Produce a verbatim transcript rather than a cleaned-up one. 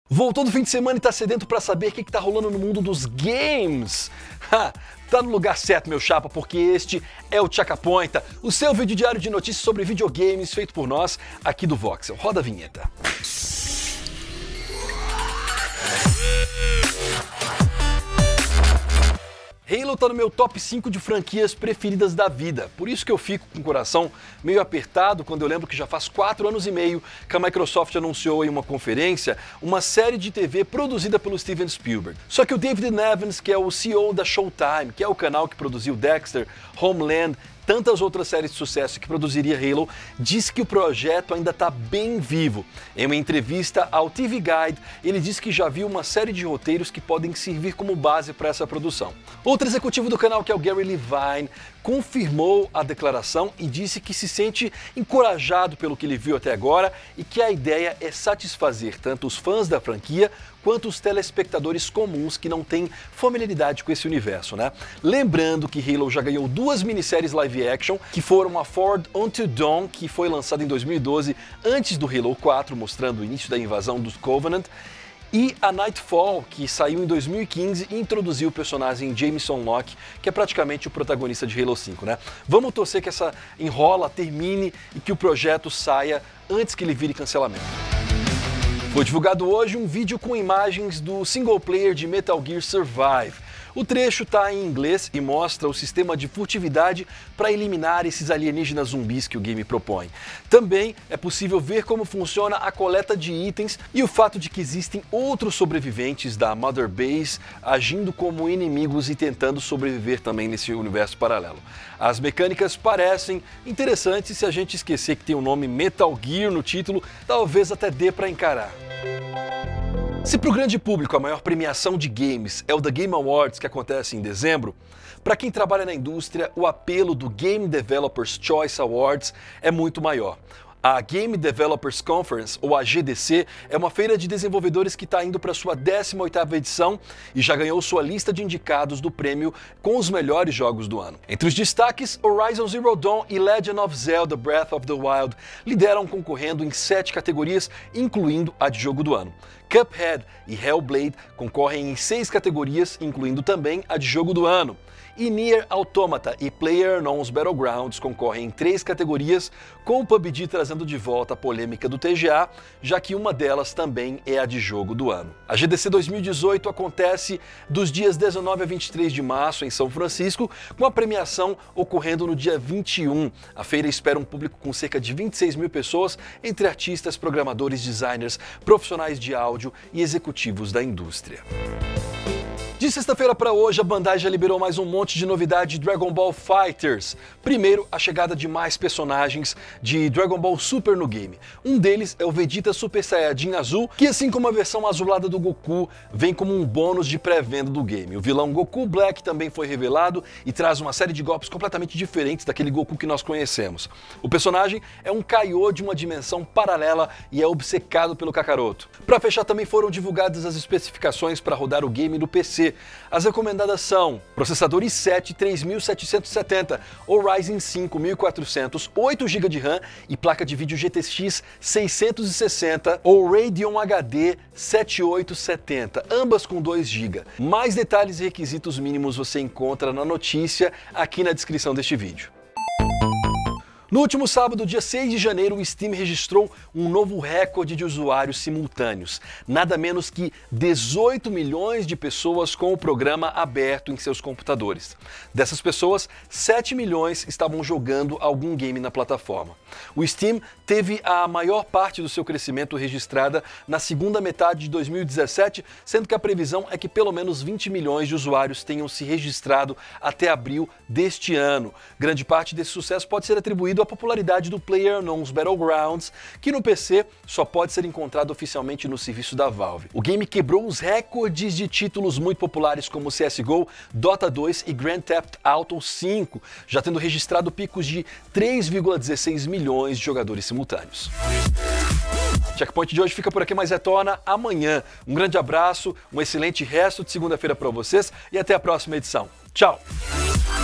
Voltou do fim de semana e tá sedento pra saber o que, que tá rolando no mundo dos games? Ha, tá no lugar certo, meu chapa, porque este é o Tchacapointa, o seu vídeo diário de notícias sobre videogames feito por nós aqui do Voxel. Roda a vinheta. Halo tá no meu top cinco de franquias preferidas da vida, por isso que eu fico com o coração meio apertado quando eu lembro que já faz quatro anos e meio que a Microsoft anunciou em uma conferência uma série de T V produzida pelo Steven Spielberg. Só que o David Nevins, que é o C E O da Showtime, que é o canal que produziu Dexter, Homeland, tantas outras séries de sucesso que produziria Halo, disse que o projeto ainda está bem vivo. Em uma entrevista ao T V Guide, ele disse que já viu uma série de roteiros que podem servir como base para essa produção. Outro executivo do canal, que é o Gary Levine, confirmou a declaração e disse que se sente encorajado pelo que ele viu até agora e que a ideia é satisfazer tanto os fãs da franquia quanto os telespectadores comuns que não têm familiaridade com esse universo, né? Lembrando que Halo já ganhou duas minisséries live action, que foram a Forward Unto Dawn, que foi lançada em dois mil e doze, antes do Halo quatro, mostrando o início da invasão dos Covenant, e a Nightfall, que saiu em dois mil e quinze e introduziu o personagem Jameson Locke, que é praticamente o protagonista de Halo cinco, né? Vamos torcer que essa enrola termine e que o projeto saia antes que ele vire cancelamento. Foi divulgado hoje um vídeo com imagens do single player de Metal Gear Survive. O trecho está em inglês e mostra o sistema de furtividade para eliminar esses alienígenas zumbis que o game propõe. Também é possível ver como funciona a coleta de itens e o fato de que existem outros sobreviventes da Mother Base agindo como inimigos e tentando sobreviver também nesse universo paralelo. As mecânicas parecem interessantes, se a gente esquecer que tem o nome Metal Gear no título, talvez até dê para encarar. Se para o grande público a maior premiação de games é o The Game Awards, que acontece em dezembro, para quem trabalha na indústria, o apelo do Game Developers Choice Awards é muito maior. A Game Developers Conference, ou a G D C, é uma feira de desenvolvedores que está indo para sua décima oitava edição e já ganhou sua lista de indicados do prêmio com os melhores jogos do ano. Entre os destaques, Horizon Zero Dawn e Legend of Zelda Breath of the Wild lideram concorrendo em sete categorias, incluindo a de jogo do ano. Cuphead e Hellblade concorrem em seis categorias, incluindo também a de jogo do ano. E Nier Automata e PlayerUnknown's Battlegrounds concorrem em três categorias, com o P U B G trazendo de volta a polêmica do T G A, já que uma delas também é a de jogo do ano. A G D C dois mil e dezoito acontece dos dias dezenove a vinte e três de março em São Francisco, com a premiação ocorrendo no dia vinte e um. A feira espera um público com cerca de vinte e seis mil pessoas, entre artistas, programadores, designers, profissionais de áudio e executivos da indústria. De sexta-feira para hoje, a Bandai já liberou mais um monte de novidade de Dragon Ball FighterZ. Primeiro, a chegada de mais personagens de Dragon Ball Super no game. Um deles é o Vegeta Super Saiyajin Azul, que assim como a versão azulada do Goku, vem como um bônus de pré-venda do game. O vilão Goku Black também foi revelado e traz uma série de golpes completamente diferentes daquele Goku que nós conhecemos. O personagem é um Kaiô de uma dimensão paralela e é obcecado pelo Kakaroto. Para fechar, também foram divulgadas as especificações para rodar o game no P C. As recomendadas são processador i sete três mil setecentos e setenta ou Ryzen cinco mil e quatrocentos, oito gigas de RAM e placa de vídeo G T X seiscentos e sessenta ou Radeon H D setenta e oito setenta, ambas com dois gigas. Mais detalhes e requisitos mínimos você encontra na notícia aqui na descrição deste vídeo. No último sábado, dia seis de janeiro, o Steam registrou um novo recorde de usuários simultâneos. Nada menos que dezoito milhões de pessoas com o programa aberto em seus computadores. Dessas pessoas, sete milhões estavam jogando algum game na plataforma. O Steam teve a maior parte do seu crescimento registrada na segunda metade de dois mil e dezessete, sendo que a previsão é que pelo menos vinte milhões de usuários tenham se registrado até abril deste ano. Grande parte desse sucesso pode ser atribuído a popularidade do PlayerUnknown's Battlegrounds, que no P C só pode ser encontrado oficialmente no serviço da Valve. O game quebrou os recordes de títulos muito populares como C S G O, Dota dois e Grand Theft Auto cinco, já tendo registrado picos de três vírgula dezesseis milhões de jogadores simultâneos. O Checkpoint de hoje fica por aqui, mas retorna amanhã. Um grande abraço, um excelente resto de segunda-feira para vocês e até a próxima edição. Tchau!